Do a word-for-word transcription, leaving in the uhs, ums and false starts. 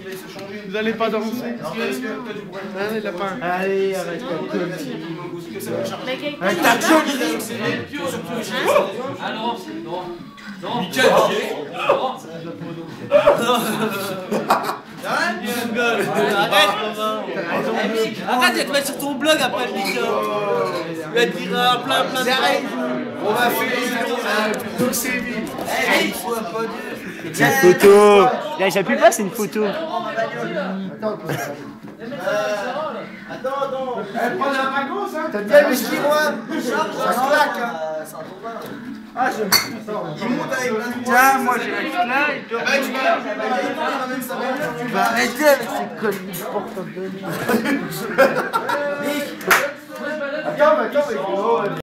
aille se changer. Vous allez pas danser. Est-ce que t'as du problème? Allez, lapin. Allez, arrête pas. Que ça va charger. Avec ta gueule, Ah non, non. Non, Michael, non. Arrête, arrête de te mettre sur ton blog après le micro. Il va te dire plein plein de arrête. On va féliciter plutôt Séville. Il faut un peu de... C'est une photo. Là, j'appuie pas, c'est une photo. Attends, attends. Elle prend la vacances, hein. T'as bien le ski, moi. Ça claque, hein. Ah, je... Il monte avec la... Tiens, moi j'ai la là, il dort. Tu vas arrêter avec ces conneries de porte de nuit. Attends, attends, mais...